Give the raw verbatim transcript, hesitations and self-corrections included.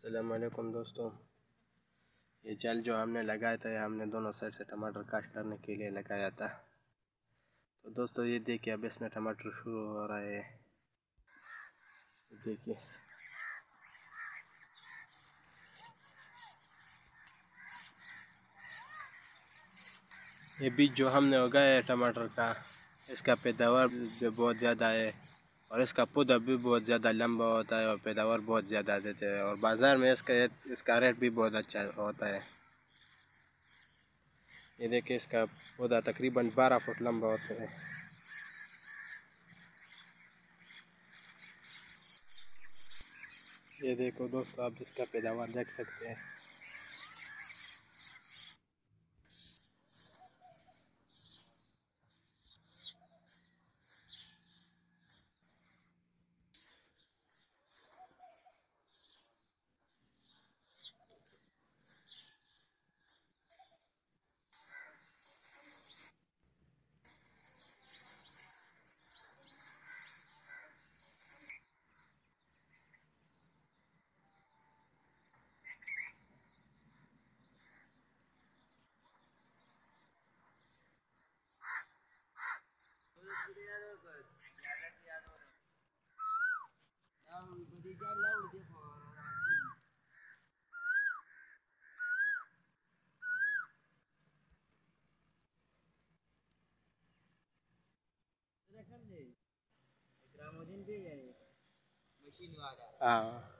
अस्सलाम वालेकुम दोस्तों। ये जाल जो हमने लगाया था, हमने दोनों साइड से टमाटर काट करने के लिए लगाया था। तो दोस्तों ये देखिए, अब इसमें टमाटर शुरू हो रहा है। देखिए ये बीज जो हमने उगाया है टमाटर का, इसका पैदावार भी बहुत ज़्यादा है और इसका पौधा भी बहुत ज़्यादा लंबा होता है और पैदावार बहुत ज़्यादा देते हैं और बाज़ार में इसका इसका रेट भी बहुत अच्छा होता है। ये देखिए, इसका पौधा तकरीबन बारह फुट लंबा होता है। ये देखो दोस्तों, आप इसका पैदावार देख सकते हैं। हाँ।